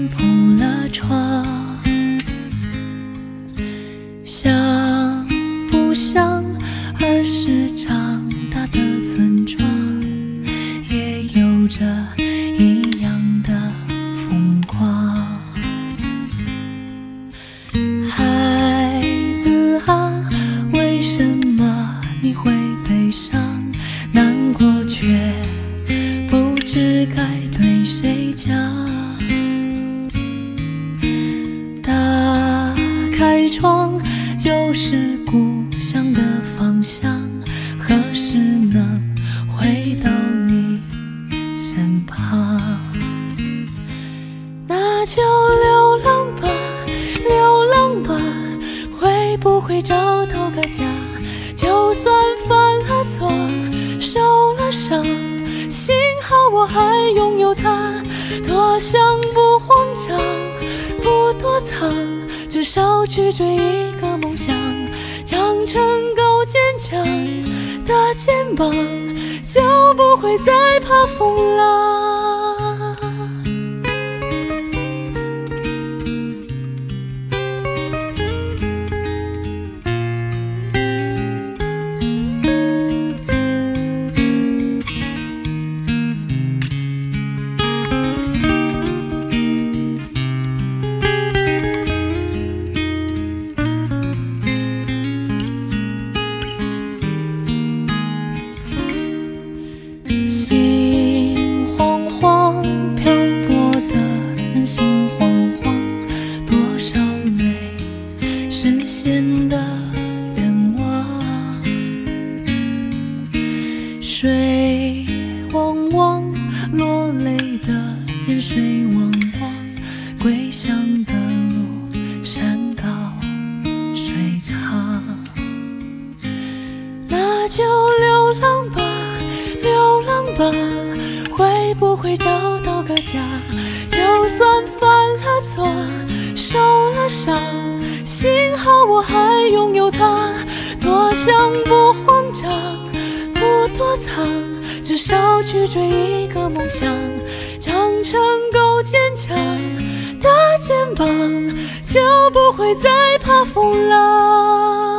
铺了床，像不像儿时长大的村庄，也有着一样的风光。孩子啊，为什么你会悲伤难过，却不知该对谁讲？打开窗就是故乡的方向，何时能回到你身旁？那就流浪吧，流浪吧，会不会找到个家？就算犯了错，受了伤，幸好我还拥有它。多想不慌张，不躲藏，至少去追一个梦想，长成够坚强的肩膀，就不会再怕风浪。水汪汪，落泪的眼水汪汪，归乡的路山高水长。那就流浪吧，流浪吧，会不会找到个家？就算犯了错，受了伤，幸好我还拥有它。多想不慌张，不躲藏，至少去追一个梦想，长成够坚强的肩膀，就不会再怕风浪。